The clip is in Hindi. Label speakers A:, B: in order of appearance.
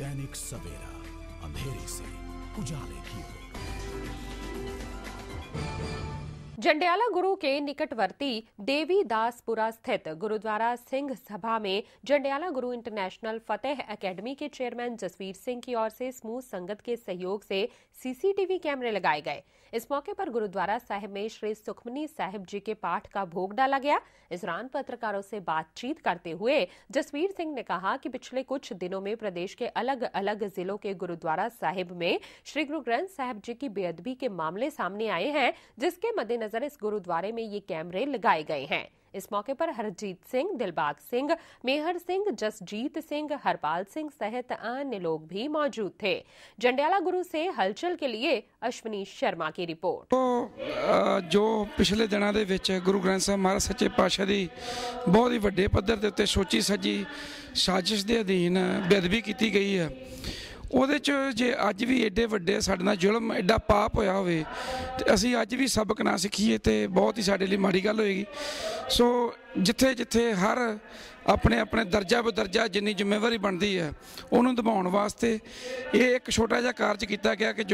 A: दैनिक सवेरा, अंधेरे से उजाले की ओर।
B: जंडियाला गुरु के निकटवर्ती देवीदासपुरा स्थित गुरुद्वारा सिंह सभा में जंडियाला गुरु इंटरनेशनल फतेह एकेडमी के चेयरमैन जसवीर सिंह की ओर से समूह संगत के सहयोग से सीसीटीवी कैमरे लगाए गए। इस मौके पर गुरुद्वारा साहिब में श्री सुखमनी साहिब जी के पाठ का भोग डाला गया। इस दौरान पत्रकारों से बातचीत करते हुए जसवीर सिंह ने कहा कि पिछले कुछ दिनों में प्रदेश के अलग अलग जिलों के गुरुद्वारा साहिब में श्री गुरु ग्रंथ साहिब जी की बेअदबी के मामले सामने आए हैं, जिसके मद्देनजर इस गुरुद्वारे में ये कैमरे लगाए गए हैं। इस मौके पर हरजीत सिंह, दिलबाग सिंह, मेहर सिंह, जसजीत सिंह, हरपाल सिंह सहित अन्य लोग भी मौजूद थे। जंडियाला गुरु से हलचल के लिए अश्विनी शर्मा की रिपोर्ट।
C: तो जो पिछले दिनों के विच गुरु ग्रंथ साहब महाराज सच्चे पातशाह की बहुत ही वड्डे पद्धर के उत्ते सोची सजी साजिश के अधीन बेअदबी की गई है, ਉਹਦੇ 'ਚ ਜੇ ਅੱਜ ਵੀ एडे ਵੱਡੇ ਸਾਡੇ ਨਾਲ ਜ਼ੁਲਮ एडा पाप होया होवे ते ਅਸੀਂ ਅੱਜ ਵੀ सबक ना ਸਿੱਖੀਏ ਤੇ बहुत ही ਸਾਡੇ ਲਈ ਮਾੜੀ ਗੱਲ ਹੋਏਗੀ। सो ਜਿੱਥੇ ਜਿੱਥੇ हर अपने अपने दर्जा बदर्जा जिन्नी जिम्मेवारी बनती है उन्होंने निभाउण वास्ते ये एक छोटा जिहा कारज किया गया कि